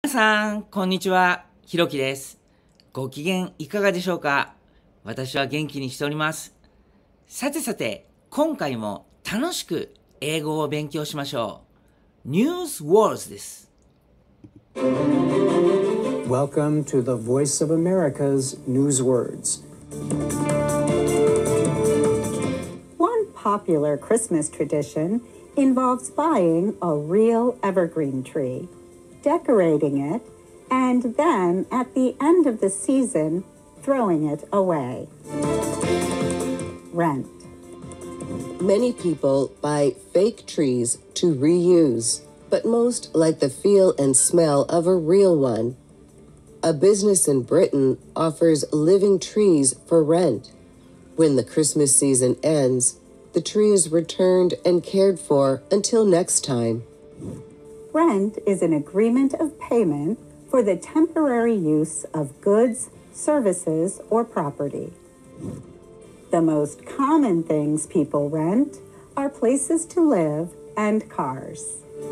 皆さん、こんにちは。ひろきです。ご機嫌いかがでしょうか？私は元気にしております。さて、今回も楽しく英語を勉強しましょう。News Words です。 Welcome to the Voice of America's News Words. One popular Christmas tradition involves buying a real evergreen tree, decorating it, and then at the end of the season, throwing it away. Rent. Many people buy fake trees to reuse, but most like the feel and smell of a real one. A business in Britain offers living trees for rent. When the Christmas season ends, the tree is returned and cared for until next time. Rent is an agreement of payment for the temporary use of goods, services, or property. The most common things people rent are places to live and cars.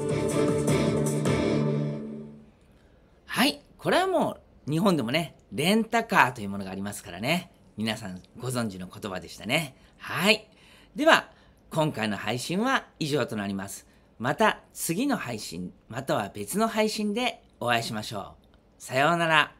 はい、これはもう日本でもね、レンタカーというものがありますからね。皆さんご存知の言葉でしたね。はい。では、今回の配信は以上となります。また次の配信、または別の配信でお会いしましょう。さようなら。